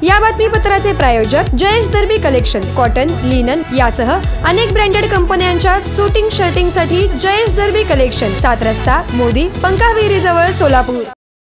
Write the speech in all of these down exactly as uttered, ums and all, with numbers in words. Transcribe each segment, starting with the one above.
या बातमीपत्राचे प्रायोजक Jayesh Darbi collection, cotton, linen यासह अनेक ब्रँडेड कंपन्यांच्या सुटिंग शर्टिंगसाठी जयेश दर्बी कलेक्शन, सात रस्ता, मोदी, पंकाविहिरी जवळ, सोलापूर।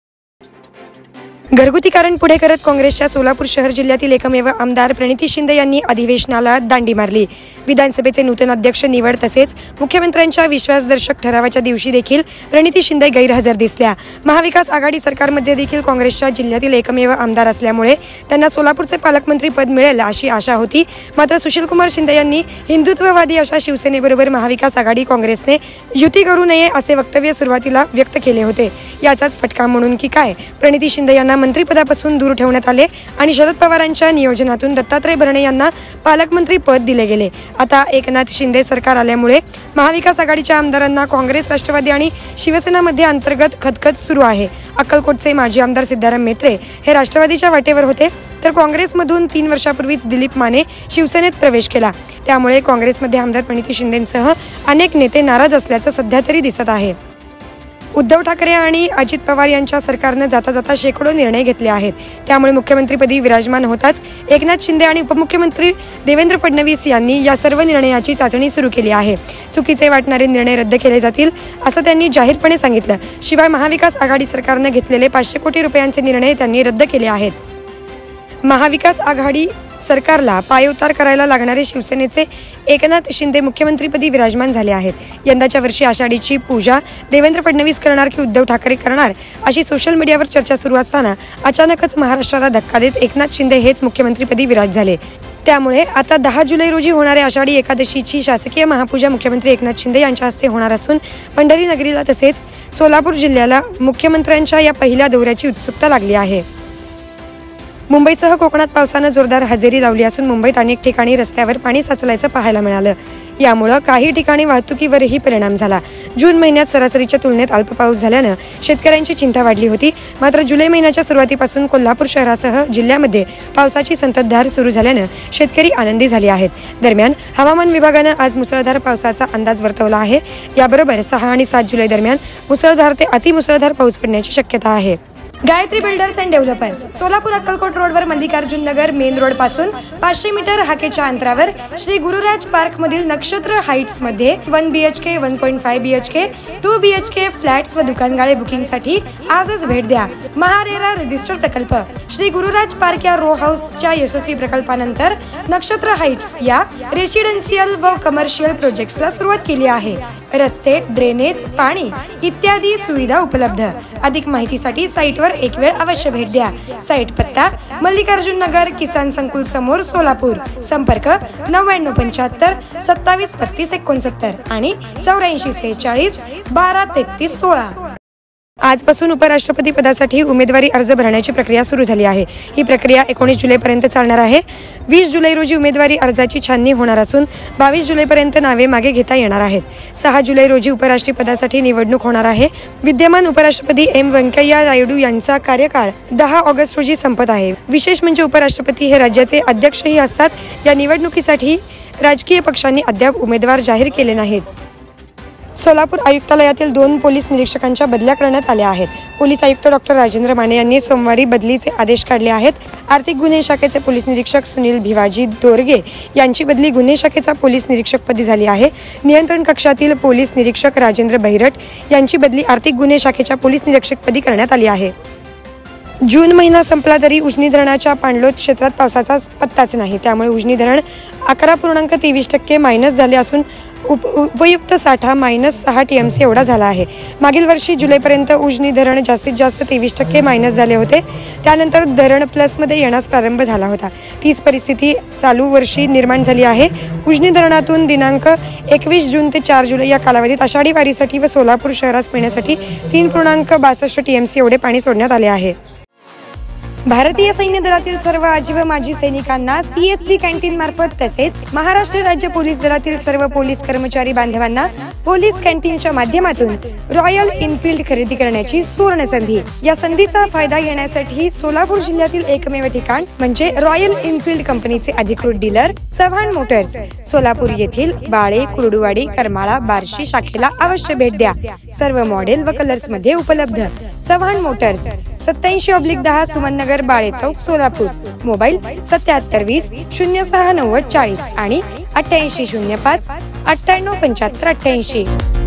घरगुती कारण पुढे करत काँग्रेसच्या सोलापूर शहर जिल्ह्यातील एकमेव आमदार प्रणिती शिंदे यांनी अधिवेशनाला दांडी मारली। विधानसभेचे नूतन अध्यक्ष निवड तसेच मुख्यमंत्र्यांच्या विश्वासदर्शक ठरावाच्या दिवशी देखील प्रणिती शिंदे गैरहजर दिसल्या। महाविकास आघाडी सरकारमध्ये देखील काँग्रेसच्या जिल्ह्यातील एकमेव आमदार असल्यामुळे त्यांना सोलापूरचे पालकमंत्री पद मिळेल अशी आशा होती। मात्र सुशीलकुमार शिंदे यांनी हिंदुत्ववादी अशा शिवसेनेबरोबर महाविकास आघाडी काँग्रेसने युती करू नये असे वक्तव्य सुरुवातीला व्यक्त केले होते। याचाच फटका म्हणून की काय प्रणिती शिंदे यांना मंत्रिपदापासून दूर ठेवण्यात आले आणि शरद पवारांच्या नियोजनातून दत्तात्रय भरणे यांना पालकमंत्री पद दिले गेले। आता एकनाथ शिंदे सरकार आल्यामुळे महाविकास आघाडीच्या आमदारांना काँग्रेस, राष्ट्रवादी आणि शिवसेनेमध्ये अंतर्गत खतखत सुरू आहे। अक्कलकोटचे माजी आमदार सिद्धाराम म्हेत्रे हे राष्ट्रवादीच्या वाटेवर होते, तर काँग्रेसमधून तीन वर्षापूर्वीच दिलीप माने शिवसेनेत प्रवेश केला। त्यामुळे काँग्रेसमध्ये आमदार प्रणिती शिंदेंसह अनेक नेते नाराज असल्याचं सध्या तरी दिसत आहे। उद्धव ठाकरे आणि अजित पवार यांच्या सरकारनं जाता जाता शेकडो निर्णय घेतले आहेत। त्यामुळे मुख्यमंत्रीपदी विराजमान होताच एकनाथ शिंदे आणि उपमुख्यमंत्री देवेंद्र फडणवीस यांनी या सर्व निर्णयाची चाचणी सुरू केली आहे। चुकीचे वाटणारे निर्णय रद्द केले जातील असं त्यांनी जाहीरपणे सांगितलं। शिवाय महाविकास आघाडी सरकारनं घेतलेले पाचशे कोटी रुपयांचे निर्णय त्यांनी रद्द केले आहेत। महाविकास आघाडी सरकारला पायउतार करायला लागणारे शिवसेनेचे एकनाथ शिंदे मुख्यमंत्रीपदी विराजमान झाले आहेत। यंदाच्या वर्षी आषाढीची पूजा देवेंद्र फडणवीस करणार की उद्धव ठाकरे करणार अशी सोशल मीडियावर चर्चा सुरू असताना अचानकच महाराष्ट्राला धक्का देत एकनाथ शिंदे हेच मुख्यमंत्रीपदी विराज झाले। त्यामुळे आता दहा जुलै रोजी होणाऱ्या आषाढी एकादशीची शासकीय महापूजा मुख्यमंत्री एकनाथ शिंदे यांच्या हस्ते होणार असून पंढरी नगरीला तसेच सोलापूर जिल्ह्याला मुख्यमंत्र्यांच्या या पहिल्या दौऱ्याची उत्सुकता लागली आहे। मुंबईसह कोकणात पावसानं जोरदार हजेरी लावली असून मुंबईत अनेक ठिकाणी रस्त्यावर पाणी साचल्याचं पाहायला मिळालं। यामुळे काही ठिकाणी वाहतुकीवरही परिणाम झाला। जून महिन्यात सरासरीच्या तुलनेत अल्प पाऊस झाल्यानं शेतकऱ्यांची चिंता वाढली होती। मात्र जुलै महिन्याच्या सुरुवातीपासून कोल्हापूर शहरासह जिल्ह्यामध्ये पावसाची संततधार सुरू झाल्यानं शेतकरी आनंदी झाले आहेत। दरम्यान हवामान विभागानं आज मुसळधार पावसाचा अंदाज वर्तवला आहे। याबरोबर सहा आणि सात जुलै दरम्यान मुसळधार ते अतिमुसळधार पाऊस पडण्याची शक्यता आहे। Gayatri builders and developers Solapur Akkalkot रोडवर मल्लिकार्जुन नगर मेन रोड पासून पाचशे मीटर हाकेच्या अंतरावर श्री गुरुराज पार्क मधील नक्षत्र हाइट्स मध्ये one BHK, one point five BHK, two BHK flats व दुकानगाळे बुकिंग साठी आजच भेट द्या। महारेरा रजिस्टर प्रकल्प श्री गुरुराज पार्क या रो हाऊसच्या यशस्वी प्रकल्पानंतर नक्षत्र हाइट्स या रेसिडेन्शियल व कमर्शियल प्रोजेक्ट्सला सुरुवात केली आहे। रस्ते, ड्रेनेज, पाणी इत्यादी सुविधा उपलब्ध। अधिक माहितीसाठी साईटवर एक वेळ अवश्य भेट द्या। साईट पत्ता मल्लिकार्जुन नगर किसान संकुल समोर सोलापूर। संपर्क नव्याण्णव पंच्याहत्तर सत्तावीस बत्तीस एकोणसत्तर आणि चौऱ्याऐंशी सेहेचाळीस बारा तेहतीस सोळा। आजपासून उपराष्ट्रपती पदासाठी उमेदवारी अर्ज भरण्याची प्रक्रिया सुरू झाली आहे। ही प्रक्रिया एकोणीस जुलैपर्यंत चालणार आहे। वीस जुलै रोजी उमेदवारी अर्जाची छाननी होणार असून बावीस जुलैपर्यंत नावे मागे घेता येणार आहेत। सहा जुलै रोजी उपराष्ट्रपदासाठी निवडणूक होणार आहे। विद्यमान उपराष्ट्रपती एम व्यंकय्या नायडू यांचा कार्यकाळ दहा ऑगस्ट रोजी संपत आहे। विशेष म्हणजे उपराष्ट्रपती हे राज्याचे अध्यक्षही असतात। या निवडणुकीसाठी राजकीय पक्षांनी अद्याप उमेदवार जाहीर केले नाहीत। सोलापूर आयुक्तालयातील दोन पोलीस निरीक्षकांच्या बदल्या करण्यात आल्या आहेत। पोलीस आयुक्त डॉक्टर राजेंद्र माने यांनी सोमवारी बदलीचे आदेश काढले आहेत। आर्थिक गुन्हे शाखेचे पोलीस निरीक्षक सुनील भिवाजी दोरगे यांची बदली गुन्हे शाखेचा पोलीस निरीक्षकपदी झाली आहे। नियंत्रण कक्षातील पोलीस निरीक्षक राजेंद्र बैरट यांची बदली आर्थिक गुन्हे शाखेच्या पोलीस निरीक्षकपदी करण्यात आली आहे। जून महिना संपला तरी उजनी धरणाच्या पाणलोट क्षेत्रात पावसाचा पत्ताच नाही। त्यामुळे उजनी धरण अकरा पूर्णांक तेवीस टक्के मायनस झाले असून उप उपयुक्त साठा मायनस सहा टी एम सी एवढा झाला आहे। मागील वर्षी जुलैपर्यंत उजनी धरण जास्तीत जास्त तेवीस टक्के मायनस झाले होते। त्यानंतर धरण प्लसमध्ये येण्यास प्रारंभ झाला होता। तीच परिस्थिती चालू वर्षी निर्माण झाली आहे। उजनी धरणातून दिनांक एकवीस जून ते चार जुलै या कालावधीत आषाढी वारीसाठी व सोलापूर शहरास पिण्यासाठी तीन पूर्णांक बासष्ट टी एम सी एवढे पाणी सोडण्यात आले आहे। भारतीय सैन्य दलातील सर्व आजी व माजी सैनिकांना सीएसडी कॅन्टीन मार्फत तसेच महाराष्ट्र राज्य पोलीस दलातील सर्व पोलीस कर्मचारी बांधवांना पोलीस कॅन्टीनच्या माध्यमातून रॉयल इनफील्ड खरेदी करण्याची सुवर्ण संधी। या संधीचा फायदा घेण्यासाठी सोलापूर जिल्ह्यातील एकमेव ठिकाण म्हणजे रॉयल इनफील्ड कंपनीचे अधिकृत डीलर चव्हाण मोटर्स सोलापूर येथील बाळे, कुर्डुवाडी, करमाळा, बार्शी शाखेला अवश्य भेट द्या। सर्व मॉडेल व कलर्स मध्ये उपलब्ध। चव्हाण मोटर्स सत्याऐंशी ऑब्लिक दहा सुमननगर बाळे चौक सोलापूर. मोबाईल सत्याहत्तर वीस शून्य सहा नव्वद चाळीस आणि अठ्ठ्याऐंशी शून्य पाच अठ्ठ्याण्णव पंच्याहत्तर अठ्ठ्याऐंशी.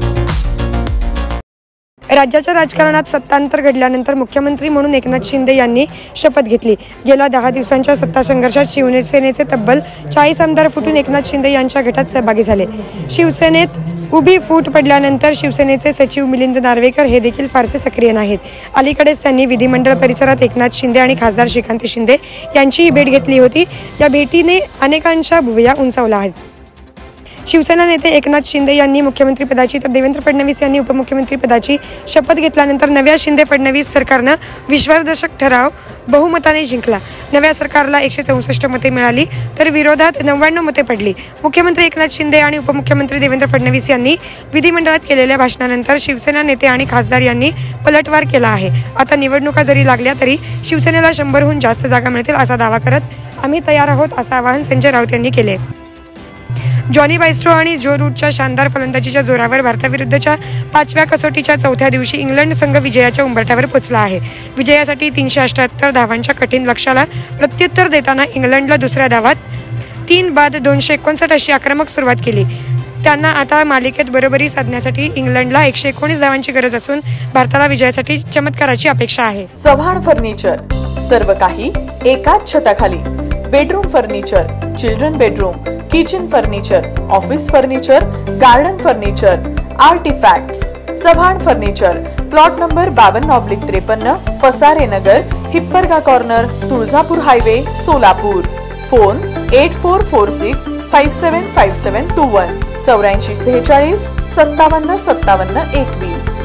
राज्याच्या राजकारणात सत्तांतर घडल्यानंतर मुख्यमंत्री म्हणून एकनाथ शिंदे यांनी शपथ घेतली. गेल्या दहा दिवसांच्या सत्ता संघर्षात शिवसेनेचे तब्बल चाळीस आमदार फुटून एकनाथ शिंदे यांच्या गटात सहभागी झाले. शिवसेनेत उभी फूट पडल्यानंतर शिवसेनेचे सचिव मिलिंद नार्वेकर हे देखील फारसे सक्रिय नाहीत. अलीकडेच त्यांनी विधिमंडळ परिसरात एकनाथ शिंदे आणि खासदार श्रीकांत शिंदे यांचीही भेट घेतली होती. या भेटीने अनेकांच्या भुवया उंचावल्या आहेत. शिवसेना नेते एकनाथ शिंदे यांनी मुख्यमंत्रीपदाची तर देवेंद्र फडणवीस यांनी उपमुख्यमंत्रीपदाची शपथ घेतल्यानंतर नव्या शिंदे फडणवीस सरकारनं विश्वासदर्शक ठराव बहुमताने जिंकला. नव्या सरकारला एकशे चौसष्ट मते मिळाली तर विरोधात नव्याण्णव मते पडली. मुख्यमंत्री एकनाथ शिंदे आणि उपमुख्यमंत्री देवेंद्र फडणवीस यांनी विधिमंडळात केलेल्या भाषणानंतर शिवसेना नेते आणि खासदार यांनी पलटवार केला आहे. आता निवडणुका जरी लागल्या तरी शिवसेनेला शंभरहून जास्त जागा मिळतील असा दावा करत आम्ही तयार आहोत असं आवाहन संजय राऊत यांनी केले. जॉनी बायस्ट्रो आणि जो रूटच्या शानदार फलंदाजीच्या जोरावर भारताविरुद्धच्या पाचव्या कसोटीच्या चौथ्या दिवशी इंग्लंड संघ विजयाच्या उंबरठ्यावर पोचला आहे. विजयासाठी तीनशे अठ्ठ्याहत्तर धावांच्या कठीण लक्ष्याला प्रत्युत्तर देताना इंग्लंडला दुसऱ्या धावात तीन बाद दोनशे एकोणसाठ अशी आक्रमक सुरुवात केली. त्यांना आता मालिकेत बरोबरी साधण्यासाठी इंग्लंडला एकशे एकोणीस धावांची गरज असून भारताला विजयासाठी चमत्काराची अपेक्षा आहे. चव्हाण फर्निचर, सर्व काही एकाच छताखाली. Bedroom furniture, children bedroom, kitchen furniture, office furniture, garden furniture, artifacts. Chavan furniture, plot number बावन्न ऑब्लिक त्रेपन्न, Pasare Nagar, Hipparga corner, Tuljapur highway, Solapur. Phone eight four four six five seven five seven two one, चौऱ्याऐंशी सेहेचाळीस सत्तावन्न सत्तावन्न एकवीस.